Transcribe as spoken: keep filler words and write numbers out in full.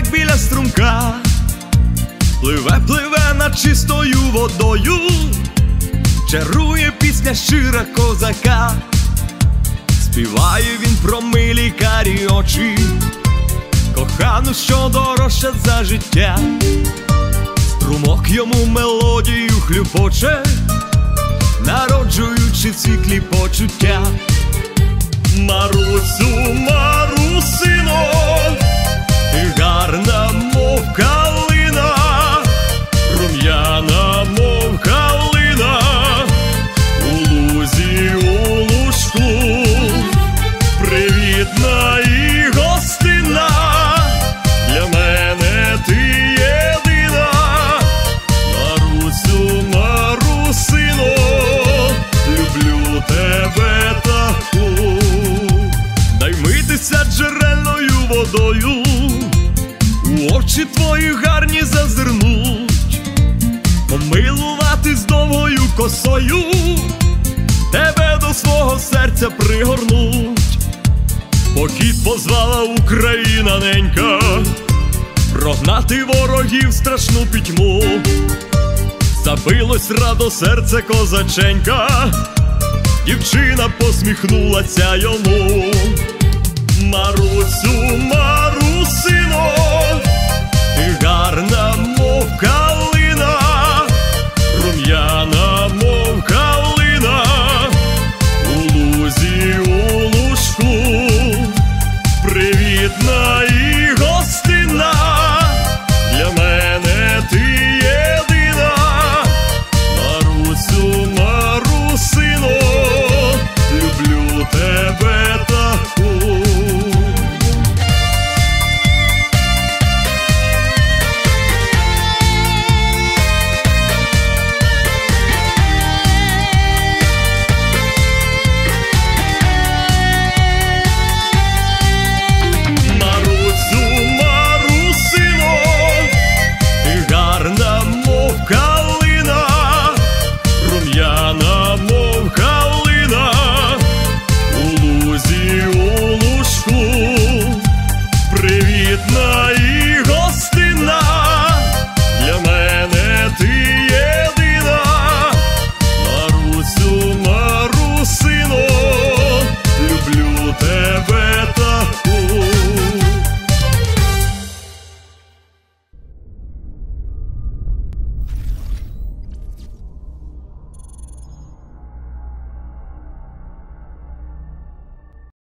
як біля струмка, пливе, пливе над чистою водою, чарує пісня щира козака. Співає він про милі карі очі, кохану, що дорожча за життя. Струмок йому мелодію хлюпоче, народжуючи в світлі почуття. Марусю, Марусино, ти гарна, мов калина, рум'яна, мов калина, у лузі, у лужку, привітна і гостинна, для мене ти єдина. Марусю, Марусино, люблю тебе таку. Дай митися джерельною водою, у очі твої гарні зазирнуть, помилуватись довгою косою, тебе до свого серця пригорнуть. Похід позвала Україна ненька, прогнати ворогів страшну пітьму. Забилось радо серце козаченька, дівчина посміхнулася йому. Марусю, Марусино, ти гарна,